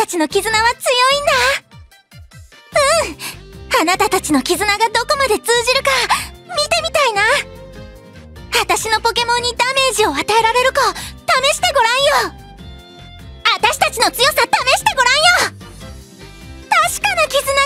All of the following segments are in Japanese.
ちの絆は強いんだ。あなたたちの絆がどこまで通じるか見てみたいな。私のポケモンにダメージを与えられるか試してごらんよ。私たちの強さ試してごらんよ。確かな絆が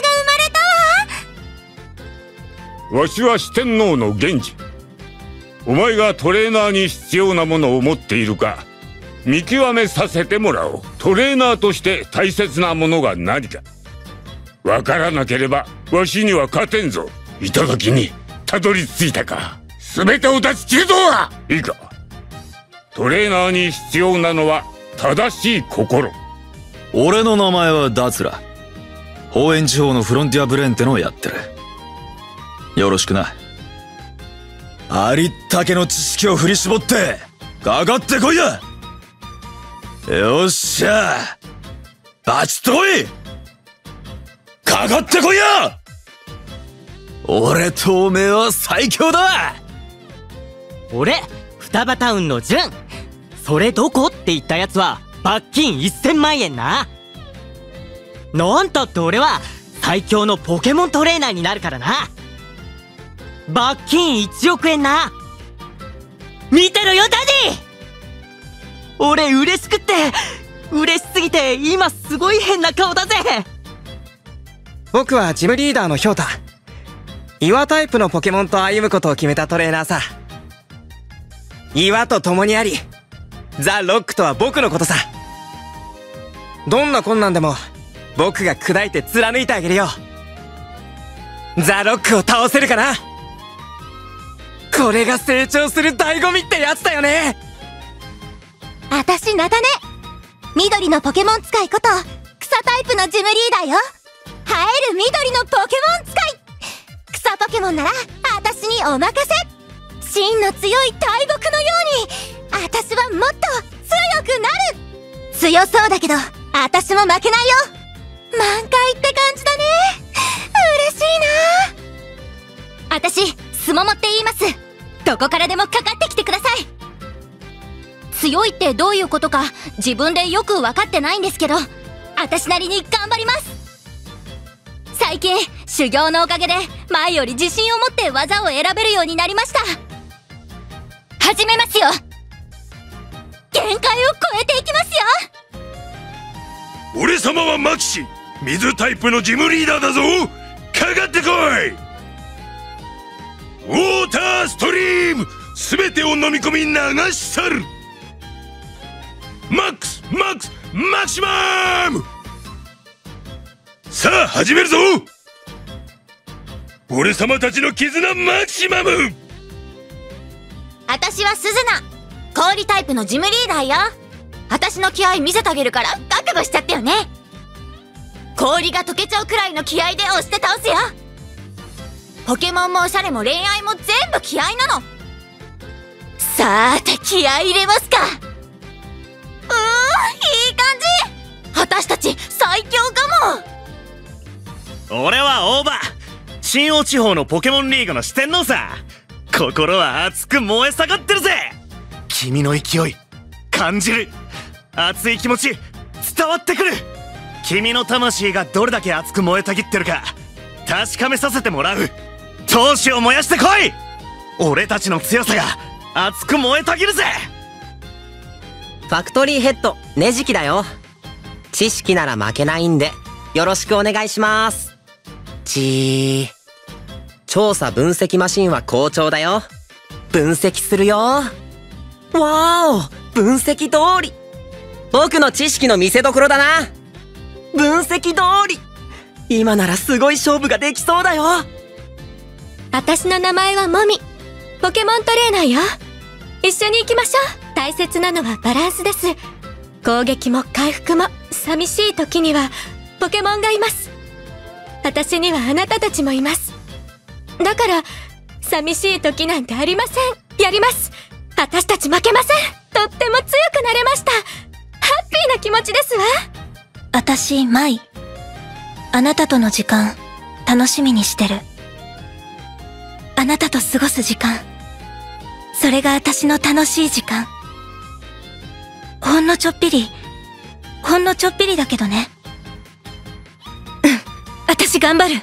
生まれたわ。 わしは四天王の源氏。お前がトレーナーに必要なものを持っているか見極めさせてもらおう。トレーナーとして大切なものが何かわからなければわしには勝てんぞ。頂にたどり着いたか。全てを出し切るぞ。いいか、トレーナーに必要なのは正しい心。 俺の名前はダツラ。方円地方のフロンティアブレーンってのをやってる。よろしくな。ありったけの知識を振り絞ってかかってこいや。よっしゃ、バチッとこい。かかってこいや。俺とおめえは最強だ。 俺双葉タウンのジュン。それどこって言ったやつは罰金1000万円な。なんたって俺は最強のポケモントレーナーになるからな。罰金1億円な。見てろよダディ。俺嬉しくって嬉しすぎて今すごい変な顔だぜ。 僕はジムリーダーのヒョウタ。岩タイプのポケモンと歩むことを決めたトレーナーさ。岩と共にありザ・ロックとは僕のことさ。どんな困難でも僕が砕いて貫いてあげるよ。ザ・ロックを倒せるかな。これが成長する醍醐味ってやつだよね。 私ナタネ、緑のポケモン使いこと草タイプのジムリーダーよ。生える緑のポケモン使い。草ポケモンなら私にお任せ。真の強い大木のように私はもっと強くなる。強そうだけど私も負けないよ。満開って感じだね。嬉しいな。私スモモって言います。どこからでもかかってきてください。強いってどういうことか自分でよく分かってないんですけど私なりに頑張ります。最近修行のおかげで前より自信を持って技を選べるようになりました。始めますよ。限界を超えていきますよ。 俺様はマキシ、水タイプのジムリーダーだぞ。かかってこい。ウォーターストリーム、全てを飲み込み流し去る。マックスマックスマキシマム。さあ始めるぞ。俺様たちの絆マキシマム。 私はスズナ、氷タイプのジムリーダーよ。私の気合見せてあげるから覚悟しちゃってよね。氷が溶けちゃうくらいの気合で押して倒すよ。ポケモンもおしゃれも恋愛も全部気合なの。さーて気合入れますか。いい感じ。私たち最強かも。俺は大場、新王地方のポケモンリーグの四天王さ。心は熱く燃え盛ってるぜ。君の勢い感じる。熱い気持ち伝わってくる。君の魂がどれだけ熱く燃えたぎってるか確かめさせてもらう。闘志を燃やしてこい。俺たちの強さが熱く燃えたぎるぜ。 ファクトリーヘッドネジキだよ。知識なら負けないんでよろしくお願いします。調査分析マシンは好調だよ。分析するよ。わーお、分析通り。僕の知識の見せ所だな。分析通り。今ならすごい勝負ができそうだよ。 私の名前はモミ、ポケモントレーナーよ。一緒に行きましょう。大切なのはバランスです。攻撃も回復も寂しい時にはポケモンがいます。私にはあなたたちもいます。だから寂しい時なんてありません。やります。私たち負けません。とっても強くなれました。ハッピーな気持ちですわ。私マイ、あなたとの時間楽しみにしてる。あなたと過ごす時間、それが私の楽しい時間。ほんのちょっぴりだけどね。 私頑張る。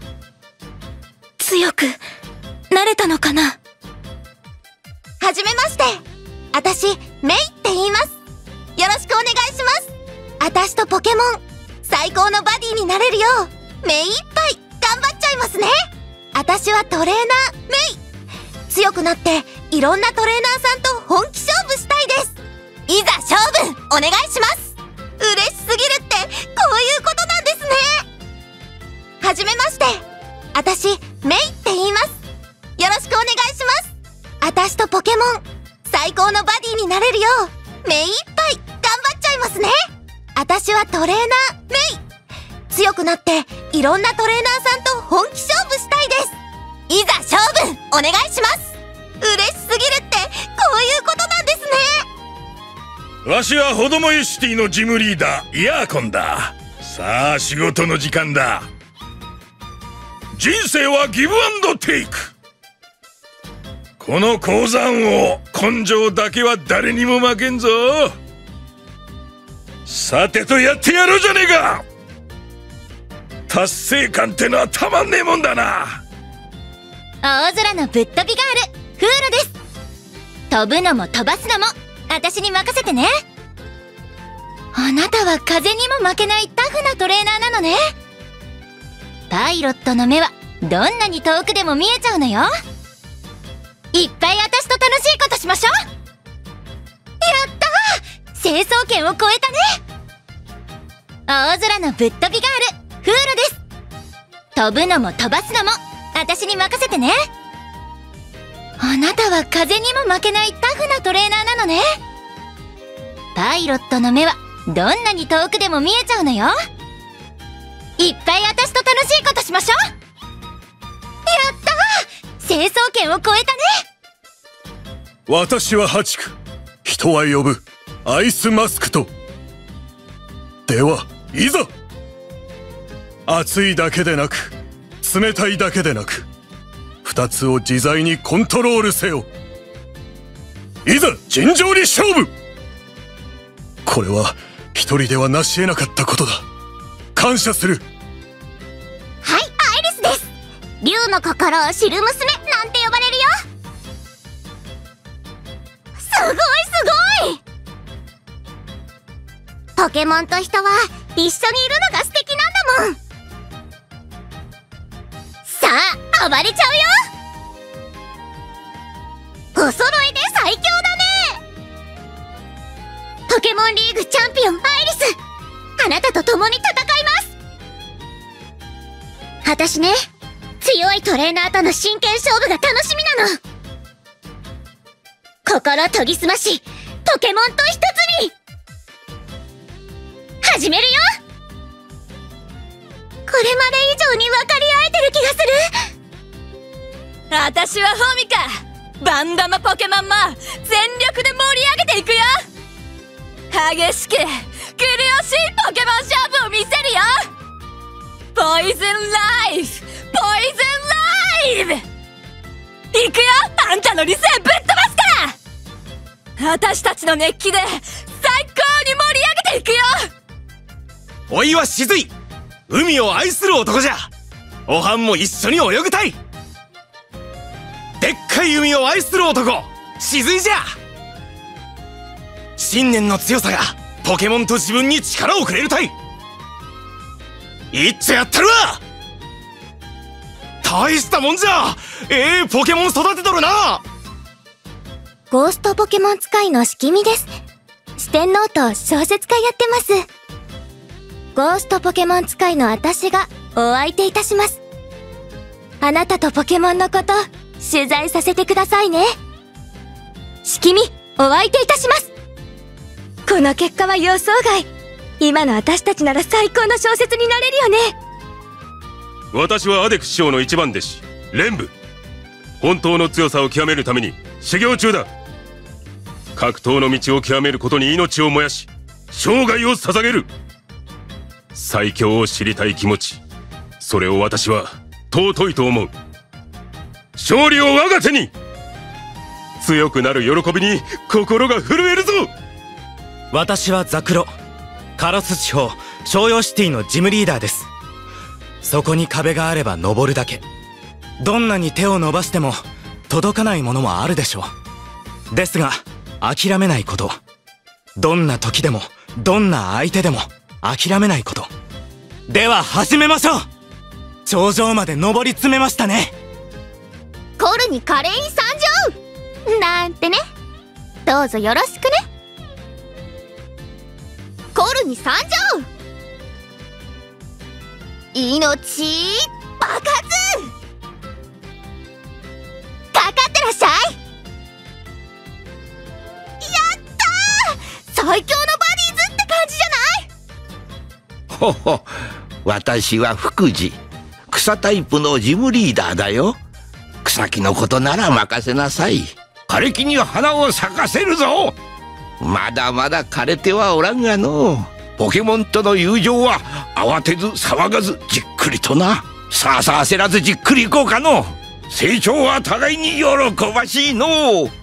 強くなれたのかな。はじめまして。私メイって言います。よろしくお願いします。私とポケモン最高のバディになれるよう目いっぱい頑張っちゃいますね。私はトレーナーメイ。強くなっていろんなトレーナーさんと本気勝負したいです。いざ勝負お願いします。嬉しすぎるってこういうことなんですね。はじめまして。私メイって言います。よろしくお願いします。私とポケモン最高のバディになれるよう目いっぱい頑張っちゃいますね。私はトレーナーメイ。強くなっていろんなトレーナーさんと本気勝負したいです。いざ勝負お願いします。嬉しすぎるってこういうことなんですね。 わしはホドモユシティのジムリーダーヤーコンだ。さあ仕事の時間だ。人生はギブアンドテイク。この鉱山王根性だけは誰にも負けんぞ。さてとやってやろうじゃねえか。達成感ってのはたまんねえもんだな。 大空のぶっ飛びガールフールです。飛ぶのも飛ばすのも私に任せてね。あなたは風にも負けないタフなトレーナーなのね。パイロットの目はどんなに遠くでも見えちゃうのよ。いっぱい私と楽しいことしましょう。やったー、成層圏を超えたね。大空のぶっ飛びガールフールです。飛ぶのも飛ばすのも私に任せてね。あなたは風にも負けないタフなトレーナーなのね。パイロットの目はどんなに遠くでも見えちゃうのよ。いっぱい私と楽しいことしましょう。やったー、成層圏を超えたね。 私はハチク。人は呼ぶアイスマスクと。ではいざ。熱いだけでなく冷たいだけでなく二つを自在にコントロールせよ。いざ尋常に勝負。これは一人では成し得なかったことだ。感謝する。 はい、アイリスです。竜の心を知る娘なんて呼ばれるよ。すごいすごい。ポケモンと人は一緒にいるのが素敵なんだもん。さあ暴れちゃうよ。お揃いで最強だね。ポケモンリーグチャンピオンアイリス、あなたと共に戦います。私ね、強いトレーナーとの真剣勝負が楽しみなの。心研ぎ澄ましポケモンと一つに始めるよ。これまで以上に分かり合えてる気がする。私はフォミカ。バンダムポケモンも全力で盛り上げていくよ。激しく苦しいポケモン勝負を見せるよ。ポイズンライフ、ポイズンライフ。行くよ、あんたの理性ぶっ飛ばすから。私たちの熱気で最高に盛り上げていくよ。 おいはしずい、海を愛する男じゃ。おはんも一緒に泳ぐたい。でっかい海を愛する男しずいじゃ。信念の強さがポケモンと自分に力をくれるたい。いっちゃやったるわ。大したもんじゃ。ポケモン育てとるな。 ゴーストポケモン使いのしきみです。四天王と小説家やってます。ゴーストポケモン使いの私がお相手いたします。あなたとポケモンのこと取材させてくださいね。しきみ、お相手いたします。この結果は予想外。今の私たちなら最高の小説になれるよね。 私はアデク師匠の一番弟子レンブ。本当の強さを極めるために修行中だ。格闘の道を極めることに命を燃やし生涯を捧げる。最強を知りたい気持ち、それを私は尊いと思う。勝利を我が手に。強くなる喜びに心が震えるぞ。 私はザクロ、カロス地方商用シティのジムリーダーです。 そこに壁があれば登るだけ。どんなに手を伸ばしても届かないものもあるでしょう。ですが諦めないこと。どんな時でもどんな相手でも諦めないこと。では始めましょう。頂上まで登り詰めましたね。 コルに華麗に参上なんてね。どうぞよろしくね。コルに参上。命爆発かかってらっしゃい。やったー、最強のバディーズって感じじゃない。 ほほ、私は福次、草タイプのジムリーダーだよ。草木のことなら任せなさい。枯れ木に花を咲かせるぞ。まだまだ枯れてはおらんがの。ポケモンとの友情は慌てず騒がずじっくりとな。さあさあ焦らずじっくりいこうかの。成長は互いに喜ばしいの。